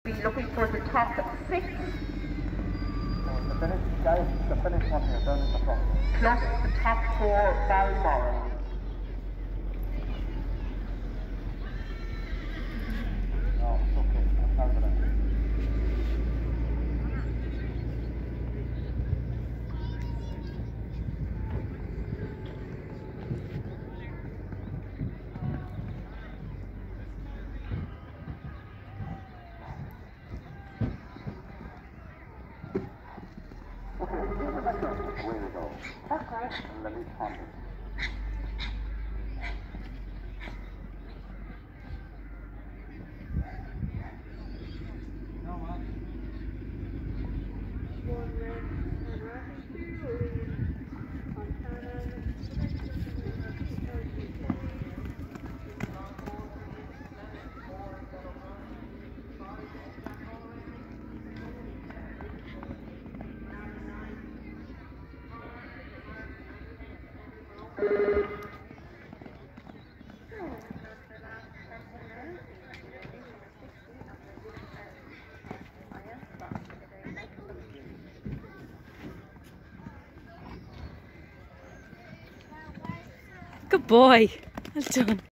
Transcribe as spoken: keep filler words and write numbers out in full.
Be looking for the top six. The finish, guys, the finish one here, down in the front. Plus the top four Balmoral. No, it's okay. That's not good. Away we go. Okay. And let me count it. Good boy. Well done.